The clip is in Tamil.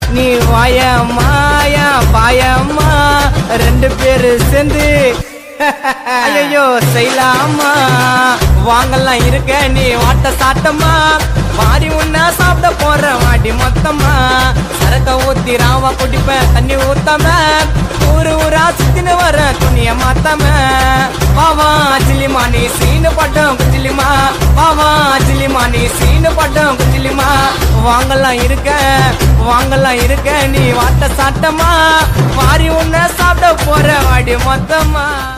நீ வாயம்மா பாயம்மா ரெண்டு பேரு சேர்ந்து ஐயோ செய்யலாமா வாங்கலாம் இருக்க நீ வாட்ட சாட்டமா மாறி உன்ன சாப்பிட போற வாடி மொத்தமா சரக்க ஊத்தி ராவா குடிப்பேன் தண்ணி ஊத்தாம ஊரா சுத்தின்னு வர துணிய மாத்தாம பாவா சிலிமா நீ சீனு பட்டம் குச்சிலிமா பாவா சிலிமா நீ சீனு பட்டம் குச்சிலிமா வாங்கலாம் இருக்க நீ வாட்ட சாட்டமா மாறி உன்ன சாப்பிட போற வாடி மொத்தமா